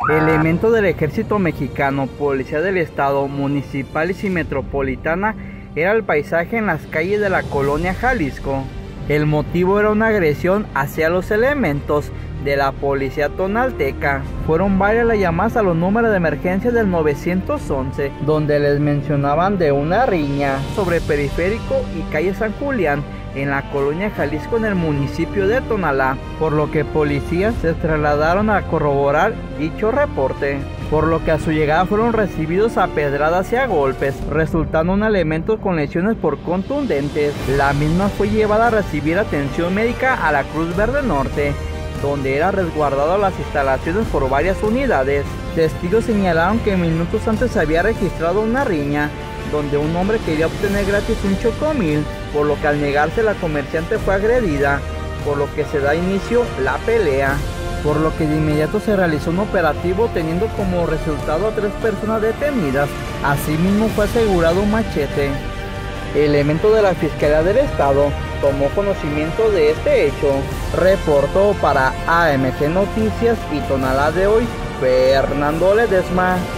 Elementos del ejército mexicano, policía del estado, municipales y metropolitana, era el paisaje en las calles de la colonia Jalisco. El motivo era una agresión hacia los elementos de la policía tonalteca. Fueron varias las llamadas a los números de emergencia del 911, donde les mencionaban de una riña sobre Periférico y calle San Julián, en la colonia Jalisco, en el municipio de Tonalá, por lo que policías se trasladaron a corroborar dicho reporte, por lo que a su llegada fueron recibidos a pedradas y a golpes, resultando un elemento con lesiones por contundentes. La misma fue llevada a recibir atención médica a la Cruz Verde Norte, donde era resguardado las instalaciones por varias unidades. Testigos señalaron que minutos antes se había registrado una riña, donde un hombre quería obtener gratis un chocomil, por lo que al negarse la comerciante fue agredida, por lo que se da inicio la pelea, por lo que de inmediato se realizó un operativo teniendo como resultado a 3 personas detenidas. Asimismo fue asegurado un machete. Elemento de la Fiscalía del Estado tomó conocimiento de este hecho. Reportó para AMG Noticias y Tonalá de Hoy, Fernando Ledesma.